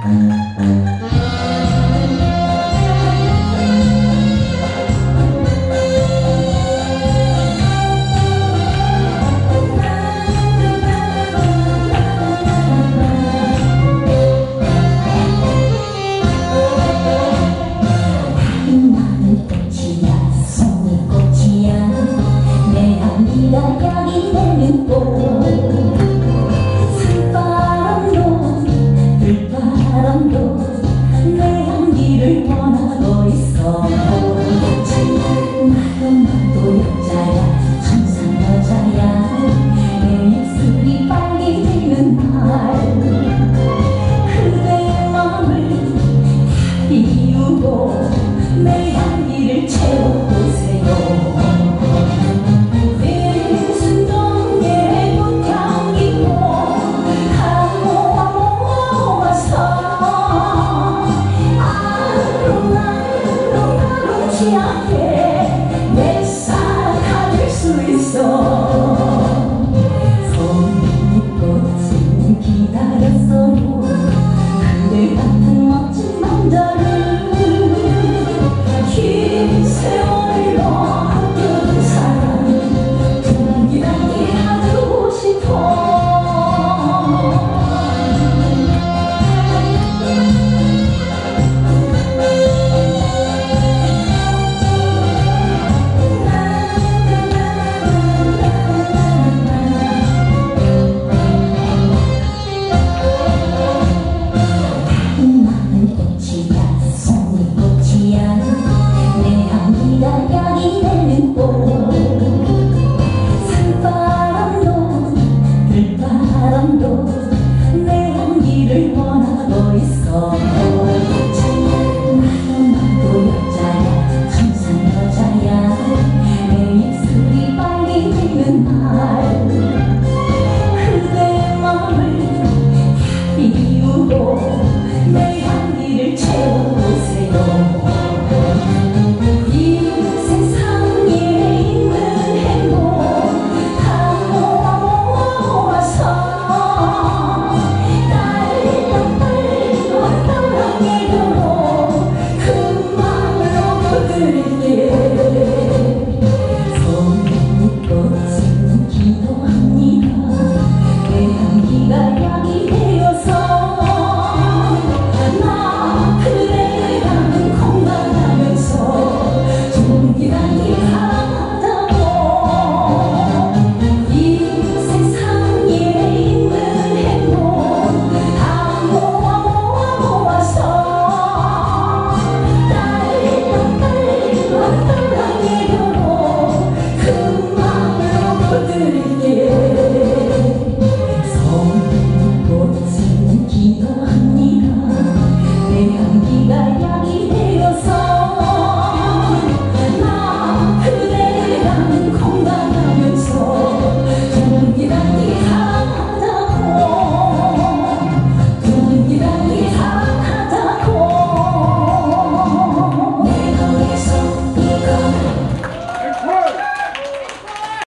내 향기를 채워보세요. 순정의 꽃향기고 모아 모아서 아롱아롱 취하게 내 사랑 가질 수 있어. 손잎꽃은 기다렸어요. 그대 같은 멋진 남자를 긴 세월로 아껴둔 사랑 동기답게 안고 싶어. 내 향기를 원하고 있어. 나도 여자야 천상 여자야. 내 입술이 빨개지는 날 그대의 마음을 비우고 내 향기를 채워보세요.